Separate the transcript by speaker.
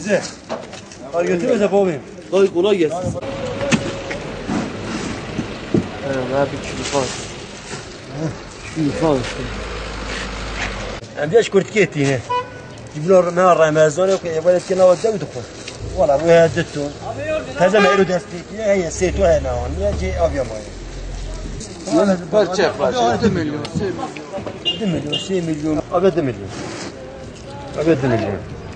Speaker 1: götür. Al götür de babim.
Speaker 2: Dayı kolay gelsin.
Speaker 3: Ne bir kilo falan. Kilo falan işte.
Speaker 1: Hem de şkurt ketine. Cibler ne Ramazan yok ya böyle kena vada udukun. Valla bu hedetto. Taze meyru desteği ya seto ya na on ya ci avya may.
Speaker 3: Parça parça. 2 milyon.
Speaker 1: 2 milyon, 3 milyon. Abi 2 milyon. Abi 2 milyon.